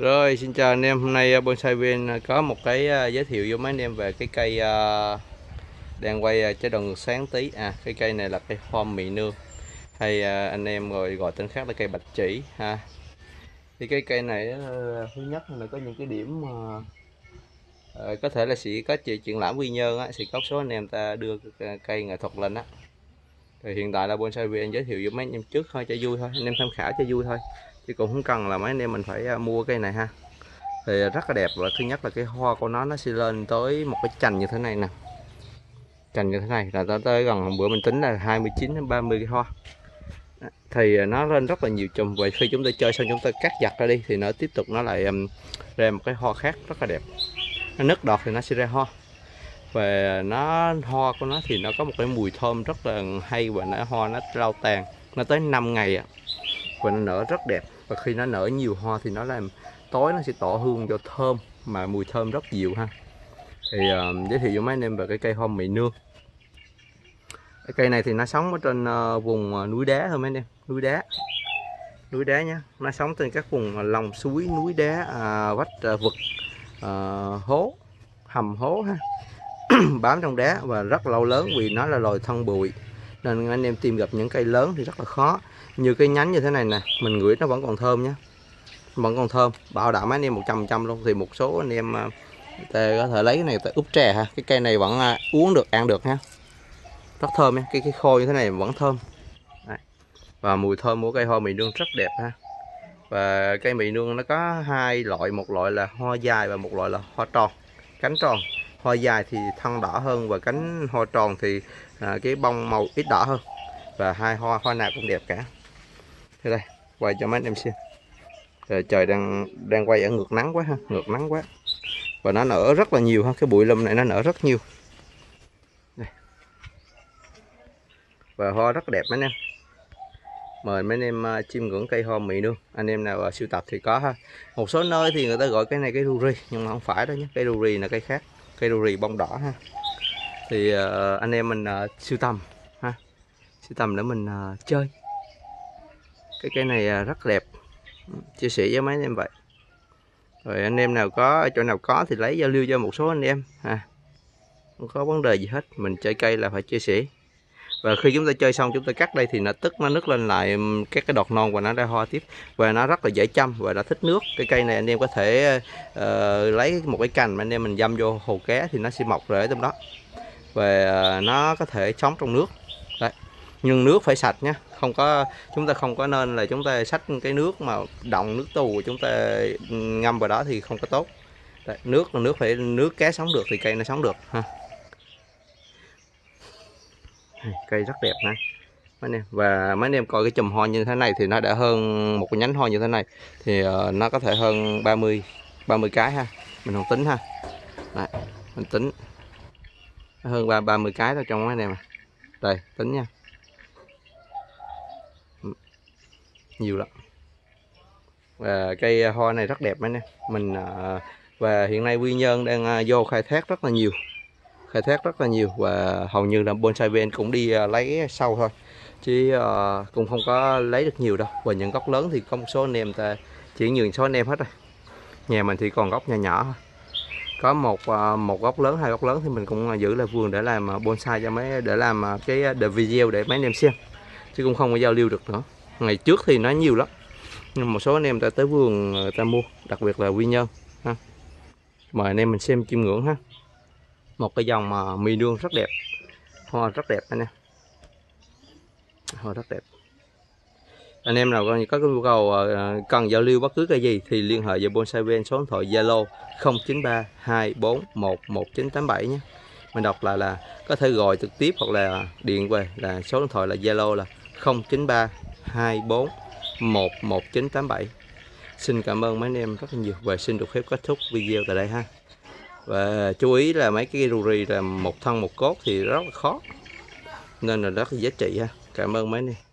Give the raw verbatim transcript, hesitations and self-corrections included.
Rồi, xin chào anh em. Hôm nay Bonsai Viên có một cái giới thiệu với mấy anh em về cái cây đang quay chế độ ngược sáng tí. À, cái cây này là cây hoa mị nương, hay anh em rồi gọi tên khác là cây bạch chỉ ha. Thì cái cây này thứ nhất là có những cái điểm mà có thể là sẽ có triển lãm Quy Nhơn á, sẽ có số anh em ta đưa cây nghệ thuật lên á. Thì hiện tại là Bonsai Viên giới thiệu với mấy anh em trước thôi cho vui thôi, anh em tham khảo cho vui thôi, chứ cũng không cần là mấy anh em mình phải mua cây này ha. Thì rất là đẹp. Và thứ nhất là cái hoa của nó nó sẽ lên tới một cái chành như thế này nè, chành như thế này là tới tới gần bữa mình tính là hai mươi chín đến ba mươi cái hoa. Thì nó lên rất là nhiều chùm. Vậy khi chúng ta chơi xong chúng ta cắt giặt ra đi thì nó tiếp tục nó lại ra một cái hoa khác rất là đẹp. Nó nứt đọt thì nó sẽ ra hoa, và nó hoa của nó thì nó có một cái mùi thơm rất là hay, và nó hoa nó lao tàn nó tới năm ngày ạ. Và nó nở rất đẹp, và khi nó nở nhiều hoa thì nó làm tối nó sẽ tỏ hương cho thơm, mà mùi thơm rất dịu ha. Thì uh, giới thiệu với mấy anh em về cái cây hoa mị nương. Cái cây này thì nó sống ở trên uh, vùng uh, núi đá thôi mấy anh em, núi đá núi đá nhé. Nó sống trên các vùng uh, lòng suối, núi đá, uh, vách uh, vực, uh, hố, hầm hố ha. Bám trong đá và rất lâu lớn, vì nó là loài thân bụi nên anh em tìm gặp những cây lớn thì rất là khó. Như cái nhánh như thế này nè, mình ngửi nó vẫn còn thơm nhé, vẫn còn thơm, bảo đảm anh em một trăm phần trăm luôn. Thì một số anh em ta có thể lấy cái này ta úp trà ha. Cái cây này vẫn uống được, ăn được ha, rất thơm nha. Cái cái khôi như thế này vẫn thơm. Đấy. Và mùi thơm của cây hoa mị nương rất đẹp ha. Và cây mị nương nó có hai loại, một loại là hoa dài và một loại là hoa tròn, cánh tròn. Hoa dài thì thân đỏ hơn, và cánh hoa tròn thì à, cái bông màu ít đỏ hơn. Và hai hoa hoa nào cũng đẹp cả. Thế đây, quay cho mấy anh em xem. Rồi, trời đang đang quay ở ngược nắng quá ha, ngược nắng quá. Và nó nở rất là nhiều ha, cái bụi lùm này nó nở rất nhiều. Đây. Và hoa rất đẹp mấy anh em. Mời mấy anh em chiêm ngưỡng cây hoa mị nương. Anh em nào sưu tập thì có ha. Một số nơi thì người ta gọi cái này cây ruri, nhưng mà không phải đâu nhé. Cây ruri là cây khác, cây ruri bông đỏ ha. Thì uh, anh em mình uh, sưu tầm ha, sưu tầm để mình uh, chơi. Cái cây này uh, rất đẹp, chia sẻ với mấy anh em vậy. Rồi anh em nào có ở chỗ nào có thì lấy giao lưu cho một số anh em ha. Không có vấn đề gì hết, mình chơi cây là phải chia sẻ. Và khi chúng ta chơi xong chúng ta cắt đây thì nó tức nó nứt lên lại các cái đọt non và nó ra hoa tiếp. Và nó rất là dễ chăm và nó thích nước. Cái cây này anh em có thể uh, lấy một cái cành mà anh em mình dăm vô hồ cá thì nó sẽ mọc rễ trong đó. Và uh, nó có thể sống trong nước. Đấy. Nhưng nước phải sạch nhé, không có, chúng ta không có nên là chúng ta xách cái nước mà động, nước tù chúng ta ngâm vào đó thì không có tốt. Đấy, nước là nước phải nước cá sống được thì cây nó sống được ha. Cây rất đẹp nè mấy anh em. Và mấy anh em coi cái chùm hoa như thế này thì nó đã hơn một cái nhánh hoa như thế này thì uh, nó có thể hơn ba mươi cái ha, mình không tính ha. Đấy, mình tính hơn ba ba mươi cái thôi trong mấy anh em. Đây tính nha, nhiều lắm. Và cây hoa này rất đẹp mấy anh em. Mình uh, và hiện nay Quy Nhơn đang uh, vô khai thác rất là nhiều, khai thác rất là nhiều. Và hầu như là Bonsai Viên cũng đi uh, lấy sâu thôi, chứ uh, cũng không có lấy được nhiều đâu. Và những gốc lớn thì có một số anh em ta chỉ nhường số anh em hết rồi. Nhà mình thì còn gốc nhỏ nhỏ thôi. Có một uh, một gốc lớn, hai gốc lớn thì mình cũng giữ lại vườn để làm uh, bonsai cho mấy, để làm uh, cái uh, video để mấy anh em xem, chứ cũng không có giao lưu được nữa. Ngày trước thì nó nhiều lắm, nhưng một số anh em ta tới vườn người ta mua, đặc biệt là Quy Nhơn ha. Mời anh em mình xem chiêm ngưỡng ha. Một cái dòng mà mị nương rất đẹp, hoa rất đẹp anh em, hoa rất đẹp. Anh em nào có cái nhu cầu cần giao lưu bất cứ cái gì thì liên hệ với Bonsai Viên số điện thoại Zalo không chín ba hai bốn một một chín tám bảy nhé. Mình đọc lại là có thể gọi trực tiếp hoặc là điện về, là số điện thoại là Zalo là không chín ba hai bốn một một chín tám bảy. Xin cảm ơn mấy anh em rất là nhiều và xin được phép kết thúc video tại đây ha. Và chú ý là mấy cái ruri là một thân một cốt thì rất là khó, nên là rất là giá trị ha. Cảm ơn mấy anh em.